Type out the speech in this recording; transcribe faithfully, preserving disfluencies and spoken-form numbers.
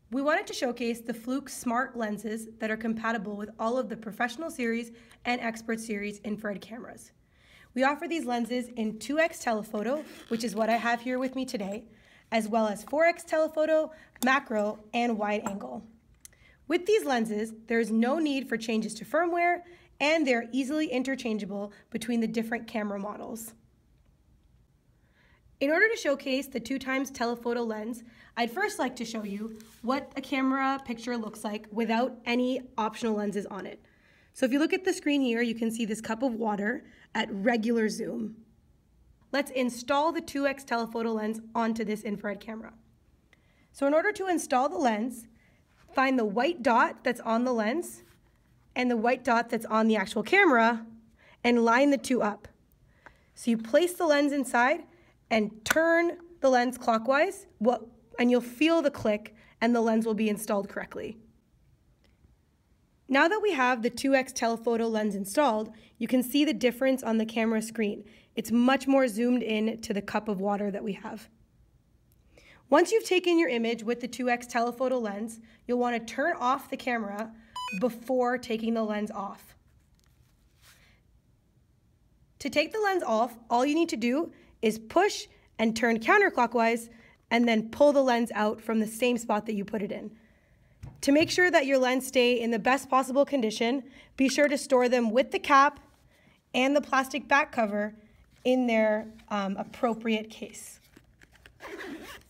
We wanted to showcase the Fluke smart lenses that are compatible with all of the professional series and expert series infrared cameras. We offer these lenses in two X telephoto, which is what I have here with me today, as well as four X telephoto, macro, and wide angle. With these lenses, there is no need for changes to firmware, and they're easily interchangeable between the different camera models. In order to showcase the two times telephoto lens, I'd first like to show you what a camera picture looks like without any optional lenses on it. So if you look at the screen here, you can see this cup of water at regular zoom. Let's install the two X telephoto lens onto this infrared camera. So in order to install the lens, find the white dot that's on the lens and the white dot that's on the actual camera and line the two up. So you place the lens inside and turn the lens clockwise, and you'll feel the click and the lens will be installed correctly. Now that we have the two X telephoto lens installed, you can see the difference on the camera screen. It's much more zoomed in to the cup of water that we have. Once you've taken your image with the two X telephoto lens, you'll want to turn off the camera before taking the lens off. To take the lens off, all you need to do is push and turn counterclockwise and then pull the lens out from the same spot that you put it in. To make sure that your lens stay in the best possible condition, be sure to store them with the cap and the plastic back cover in their um, appropriate case.